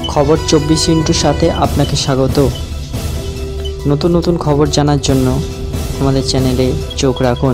খবর 24 সাথে আপনাকে স্বাগত। নতুন নতুন খবর জানার জন্য আমাদের চ্যানেলে চোখ রাখুন।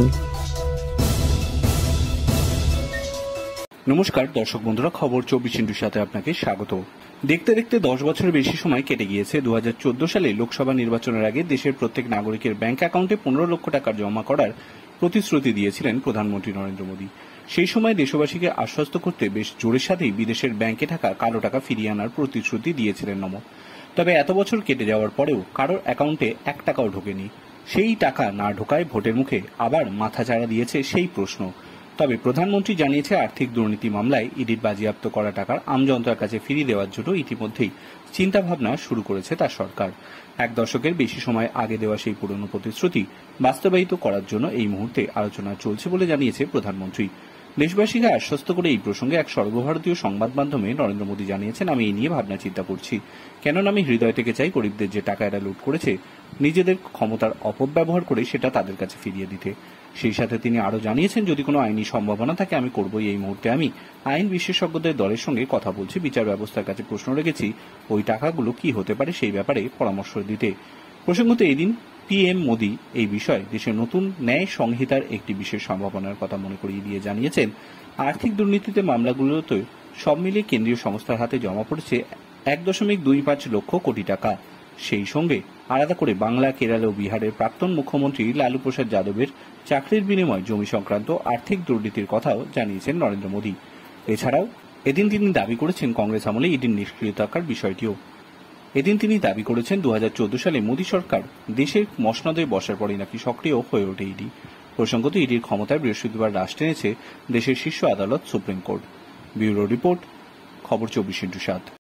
নমস্কার দর্শক বন্ধুরা, খবর 24 সাথে আপনাকে স্বাগত। দেখতে দেখতে 10 বছরের বেশি সময় কেটে গিয়েছে। 2014 সালে লোকসভা নির্বাচনের আগে দেশের প্রত্যেক নাগরিকের ব্যাংক অ্যাকাউন্টে 15 লক্ষ টাকা জমা করার প্রতিশ্রুতি দিয়েছিলেন প্রধানমন্ত্রী নরেন্দ্র মোদী। সেই সময় দেশবাসীকে আশ্বস্ত করতে বেশ জোরের সাথেই বিদেশের ব্যাংকে থাকা কালো টাকা ফিরিয়ে আনার প্রতিশ্রুতি দিয়েছিলেন নমো। তবে এত বছর কেটে যাওয়ার পরেও কারোর অ্যাকাউন্টে 1 টাকাও ঢোকেনি। সেই টাকা না ঢোকায় ভোটের মুখে আবার মাথাচাড়া দিয়েছে সেই প্রশ্ন। তবে প্রধানমন্ত্রী জানিয়েছে, আর্থিক দুর্নীতি মামলায় ইডির বাজেয়াপ্ত করা টাকার আমজনতার কাছে ফিরিয়ে দেওয়ার জন্য ইতিমধ্যেই চিন্তাভাবনা শুরু করেছে তার সরকার। 1 দশকের বেশি সময় আগে দেওয়া সেই পুরনো প্রতিশ্রুতি বাস্তবায়িত করার জন্য এই মুহূর্তে আলোচনা চলছে বলে জানিয়েছে প্রধানমন্ত্রী। দেশবাসীকে আশ্বস্ত করে এই প্রসঙ্গে এক সর্বভারতীয় সংবাদ মাধ্যমে নরেন্দ্র মোদী জানিয়েছেন, আমি এই নিয়ে ভাবনা চিন্তা করছি, কেননা আমি হৃদয় থেকে চাই গরিবদের যে টাকা এরা লুট করেছে নিজেদের ক্ষমতার অপব্যবহার করে সেটা তাদের কাছে ফিরিয়ে দিতে। সেই সাথে তিনি আরও জানিয়েছেন, যদি কোনো আইনি সম্ভাবনা থাকে আমি করবই। এই মুহূর্তে আমি আইন বিশেষজ্ঞদের দলের সঙ্গে কথা বলছি, বিচার ব্যবস্থার কাছে প্রশ্ন রেখেছি ওই টাকাগুলো কি হতে পারে সেই ব্যাপারে পরামর্শ দিতে। প্রসঙ্গত এদিন পিএম মোদী এই বিষয়ে দেশের নতুন ন্যায় সংহিতার একটি বিশেষ সম্ভাবনার কথা মনে করিয়ে দিয়ে জানিয়েছেন, আর্থিক দুর্নীতিতে মামলাগুলোতে সব মিলিয়ে কেন্দ্রীয় সংস্থার হাতে জমা পড়েছে 1.25 লক্ষ কোটি টাকা। সেই সঙ্গে আলাদা করে বাংলা, কেরালা ও বিহারের প্রাক্তন মুখ্যমন্ত্রী লালু প্রসাদ যাদবের চাকরির বিনিময়ে জমি সংক্রান্ত আর্থিক দুর্নীতির কথাও জানিয়েছেন নরেন্দ্র মোদী। এছাড়াও এদিন তিনি দাবি করেছেন, কংগ্রেস আমলে ইডির নিষ্ক্রিয়তার বিষয়টিও। এদিন তিনি দাবি করেছেন, 2014 সালে মোদী সরকার দেশের মসনদে বসার পরে নাকি সক্রিয় হয়ে ওঠে ইডি। প্রসঙ্গত ইডির ক্ষমতায় বৃহস্পতিবার রাশ টেনেছে দেশের শীর্ষ আদালত সুপ্রিম কোর্ট। ব্যুরো রিপোর্ট, খবর 24/7।